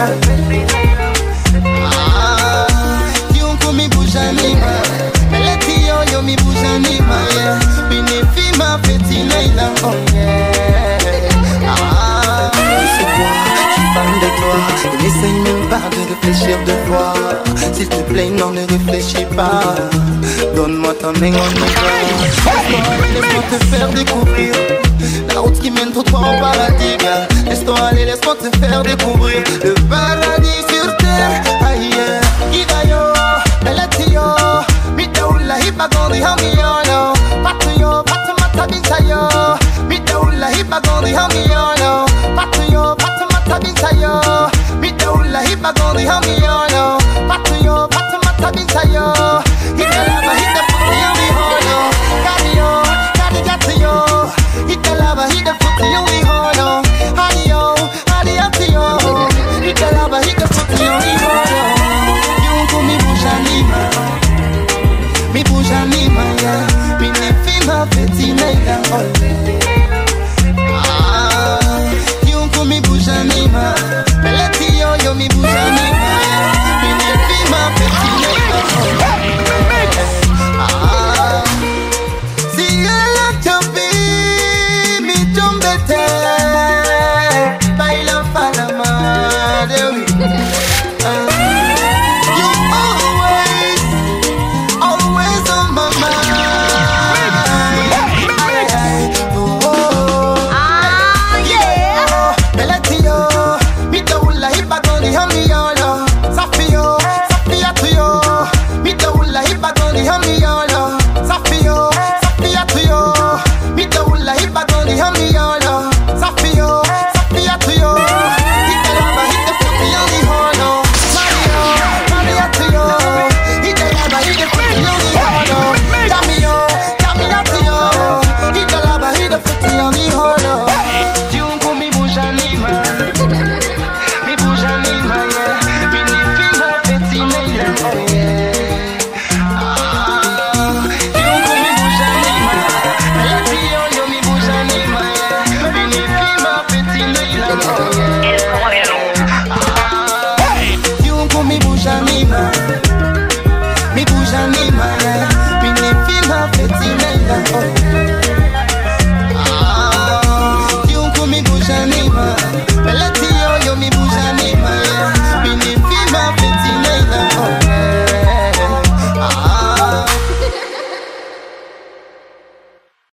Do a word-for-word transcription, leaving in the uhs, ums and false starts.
Ah, kiunku mi bouge anima. Meleti yo yo mi bouge anima, yeah. Binefima feti naila, oh yeah. Ah, c'est quoi? Je suis fan de toi. Et n'essaye même pas de réfléchir deux fois. S'il te plaît, non, ne réfléchis pas. Donne-moi ta main, on y va. Laisse-moi aller, laisse-moi te faire découvrir la route qui mène tout droit au paradis, gars. Laisse-toi aller, laisse-moi te faire découvrir le paradis sur terre. Aïe, yeah. Giga yo, meleti yo, midaula hiba gondi hami yo, no. Patu yo, patu mata binta yo, midaula hiba gondi hami yo, no. Patu yo, patu mata binta yo, midaula hiba gondi hami yo, no. Patu yo, patu mata binta yo, hita lava, hita puti yo mi hono. Kari yo, kari gati yo, hita lava, hita puti yo mi hono. Hani yo, hani ati yo, hita lava, hita puti yo mi hono. Yungu mi bouge anima, mi bouge anima, yeah. Binefima feti naila, oh ah, yungu mi bouge anima. Meleti yo yo mi bouge anima, yeah. Binefima feti naila, oh ah, si ella champi mi chombete, baila para madre, ah. You always, always on my mind. Ay, ay, oh, oh. Ah, yeah. Meleti yo, midaula hiba gondi hami yo, no. Safi yo, Safia to yo, midaula hiba gondi hami yo, no. Safi yo, Safia to yo, midaula hiba gondi hami yo, no. Safi yo, Safia to yo, hita lava, hita futi yo ni hono. Mario, Maria to yo, hita lava, hita futi yo ni hono. Dami yo, Dami to yo, hita lava, hita futi yo ni hono. Yungu mi bouge anima, mi bouge anima, yeah. Binefima feti naila, oh yeah. Ah, yungu mi bouge anima, meleti yo yo mi bouge anima, yeah. Binefima feti naila, oh yeah. Ah, yungu mi bouge anima, mi bouge anima, yeah. Binefima feti naila, oh yeah. Ah, yungu mi bouge anima, meleti yo yo mi bouge